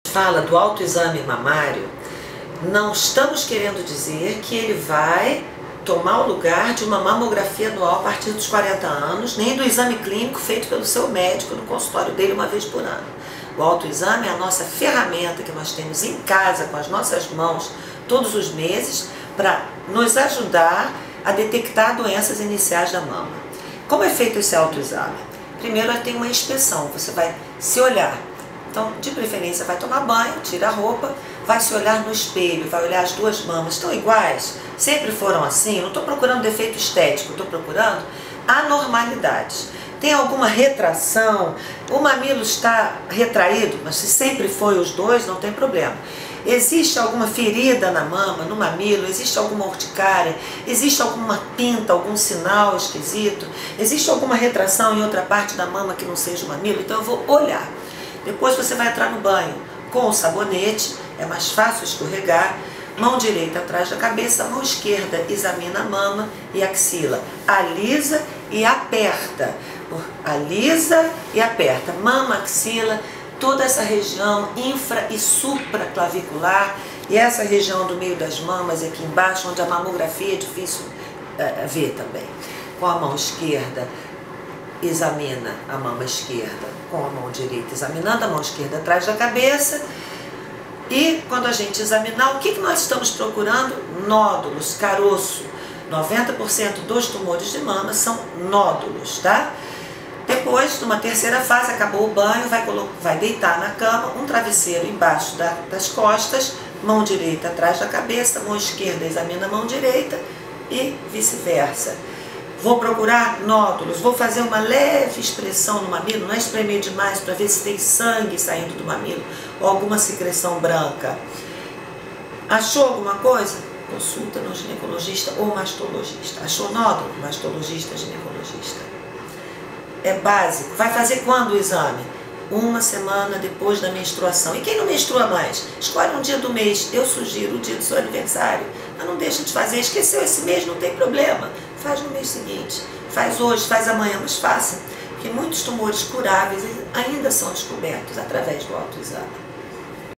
Fala do autoexame mamário, não estamos querendo dizer que ele vai tomar o lugar de uma mamografia anual a partir dos 40 anos, nem do exame clínico feito pelo seu médico no consultório dele uma vez por ano. O autoexame é a nossa ferramenta que nós temos em casa, com as nossas mãos, todos os meses, para nos ajudar a detectar doenças iniciais da mama. Como é feito esse autoexame? Primeiro tem uma inspeção, você vai se olhar. Então, de preferência, vai tomar banho, tira a roupa, vai se olhar no espelho, vai olhar as duas mamas, estão iguais? Sempre foram assim? Não estou procurando defeito estético, estou procurando anormalidades. Tem alguma retração? O mamilo está retraído, mas se sempre foi os dois, não tem problema. Existe alguma ferida na mama, no mamilo? Existe alguma urticária? Existe alguma pinta, algum sinal esquisito? Existe alguma retração em outra parte da mama que não seja o mamilo? Então eu vou olhar. Depois você vai entrar no banho com o sabonete, é mais fácil escorregar. Mão direita atrás da cabeça, mão esquerda examina a mama e axila. Alisa e aperta. Alisa e aperta. Mama, axila, toda essa região infra e supraclavicular e essa região do meio das mamas aqui embaixo, onde a mamografia é difícil ver também. Com a mão esquerda, examina a mama esquerda com a mão direita, examinando a mão esquerda atrás da cabeça. E quando a gente examinar, o que nós estamos procurando? Nódulos, caroço. 90% dos tumores de mama são nódulos, tá? Depois, numa terceira fase, acabou o banho, vai deitar na cama, um travesseiro embaixo das costas, mão direita atrás da cabeça, mão esquerda examina a mão direita e vice-versa. Vou procurar nódulos, vou fazer uma leve expressão no mamilo, não é espremer demais para ver se tem sangue saindo do mamilo ou alguma secreção branca. Achou alguma coisa? Consulta no ginecologista ou mastologista. Achou nódulo? Mastologista, ginecologista. É básico. Vai fazer quando o exame? Uma semana depois da menstruação. E quem não menstrua mais? Escolhe um dia do mês. Eu sugiro o dia do seu aniversário. Mas não deixa de fazer. Esqueceu esse mês, não tem problema. Faz no mês seguinte. Faz hoje, faz amanhã, mas faça. Porque muitos tumores curáveis ainda são descobertos através do autoexame.